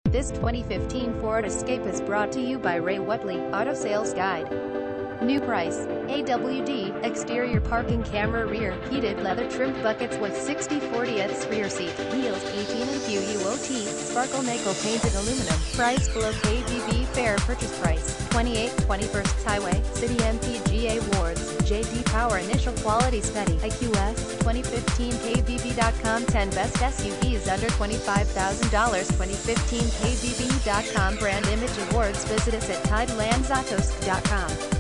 This 2015 Ford Escape is brought to you by Ray Whatley, Auto Sales Guide. New price, AWD, exterior parking camera rear, heated leather trimmed buckets with 60/40ths rear seat, wheels 18 and QUOT, sparkle nickel painted aluminum, price below KBB fair purchase price, 21st Highway, City MPGA Awards, JD Power initial quality study, IQS, 2015 KBB.com 10 best SUVs under $25,000 2015 KBB.com brand image awards visit us at TidelandsAutosk.com.